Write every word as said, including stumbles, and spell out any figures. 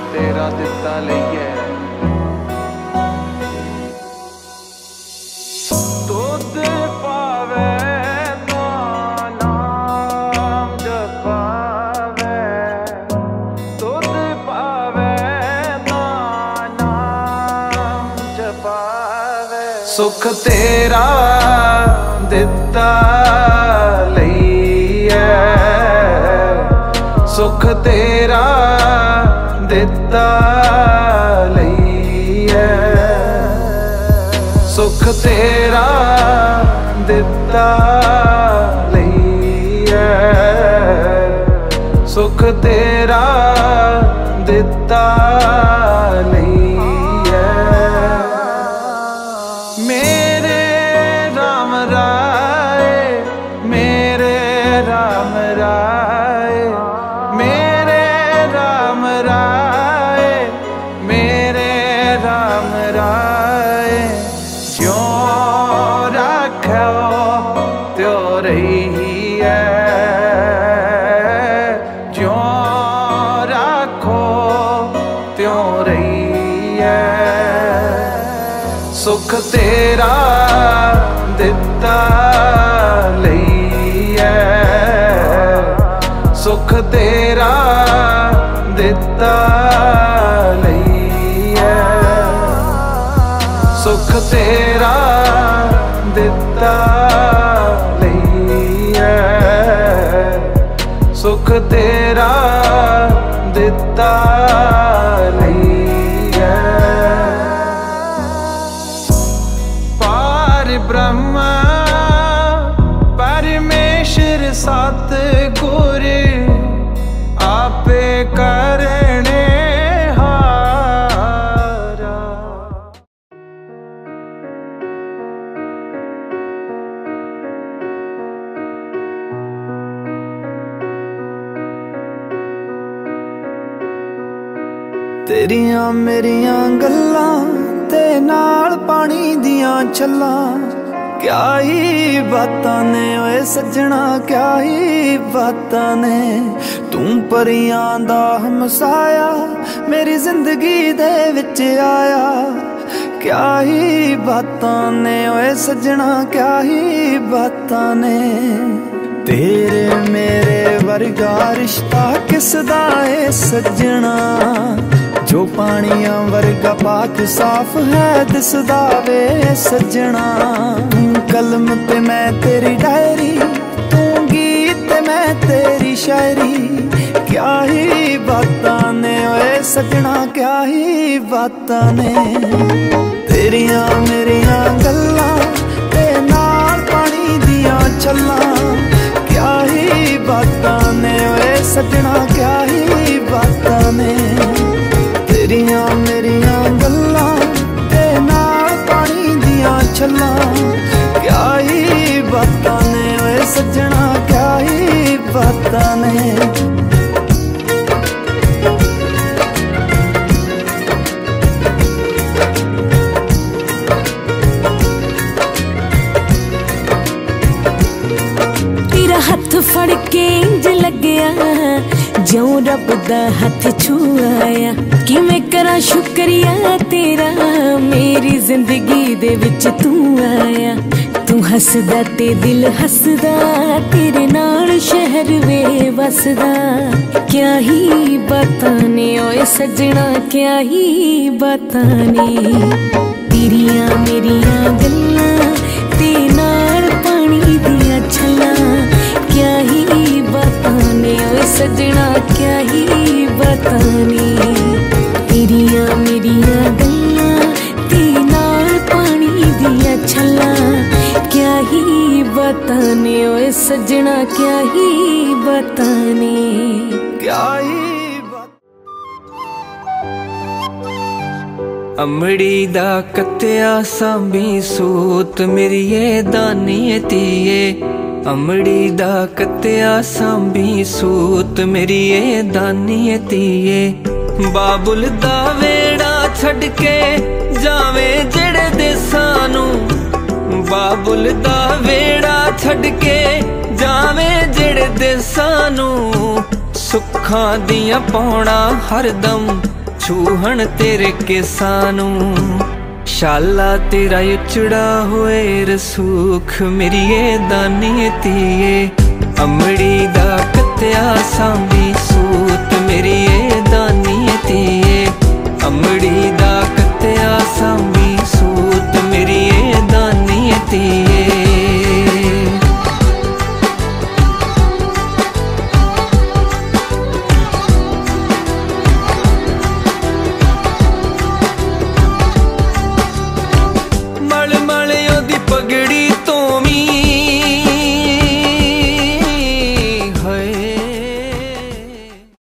तेरा दिता लईए दुध पावे तो नाम जपावे दुध पावे तो नाम जपावे सुख तेरा दिता लईए सुख तेरा दिता लईए सुख तेरा दिता लईए सुख तेरा दिता लईए मेरे राम राय मेरे राम राय मेरे राम राय मेरे राम राय ज्यों रखो त्यों रहिए ज्यों रखो त्यों रहिए सुख तेरा दिता लईए सुख तेरा दिता लईए सुख तेरा दिता लईए सुख तेरा दिता लईए पार ब्रह्म परमेश्वर सतगुर आपे करने हारा तेरियां मेरियां गल्लां ते नाल पानी दियां छल्लां क्या ही बातां ने ओए सजना क्या ही बातां ने तू परियां दा हमसाया मेरी जिंदगी दे विच आया क्या ही बातां ने ओए सजना क्या ही बातां ने तेरे मेरे वर्गा रिश्ता किसदा है सजना जो पानिया वर्गा पाक साफ है दिसदा वे सजना कलम ते मैं तेरी डायरी तू गीत ते मैं तेरी शायरी क्या ही बातां ने ओए सजना क्या ही बातां ने तेरियां मेरियां गल्लां ते नाल पानी दियां छल्लां क्या ही बातां ने ओए सजना क्या ही बातां ने तेरियां मेरियां गल्लां ते नाल पानी दियां छल्लां क्या ही बातां ने ओए सजना क्या ही बातां ने हथ फड़ के इंज लग्या ज्यों रब दा हथ छुआया कि मैं करा शुक्रिया तेरा मेरी जिंदगी दे विच तू आया तू हसदा ते दिल हसदा तेरे नाल शहर वे वसदा क्या ही बातां ने ओए सजना क्या ही बातां ने तेरियां मेरियां गल्लां ते नाल पानी दियां छल्लां क्या ही बातां ने ओए सजना क्या ही बातां ने तेरियां मेरियां गल्लां ते नाल पानी दियां छल्लां क्या ही बातां ने ओए सजना क्या ही बातां ने क्या ही अमड़ी दा कत्या सांभी सूत मेरी ये दानी तीए अमड़ी दा कत्या सांभी सूत मेरी ये दानी तीए बाबुल दा वेड़ा छड़ के जावे जेड़े देसां नू बाबुल दा वेड़ा छड़ के जावे जेड़े देसां नू सुखां दियां पौड़ा हरदम छूहण तेरे केसां नूं शाला तेरा उचड़ा होए रसूख मेरी ये दानी तीए अमड़ी दा कत्या सांभी सूत मेरी ये दानी तीए अमड़ी दा कत्या सांभी सूत मेरी ये दानी तीए।